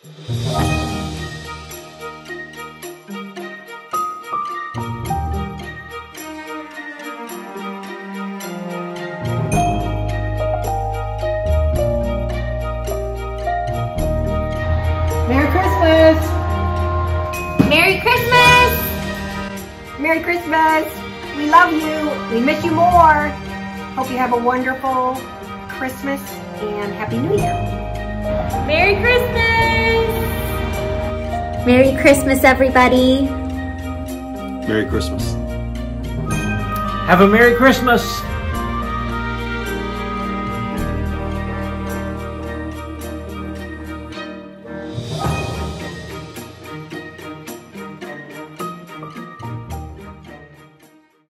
Merry Christmas! Merry Christmas! Merry Christmas! We love you. We miss you more. Hope you have a wonderful Christmas and Happy New Year. Merry Christmas! Merry Christmas, everybody. Merry Christmas. Have a Merry Christmas.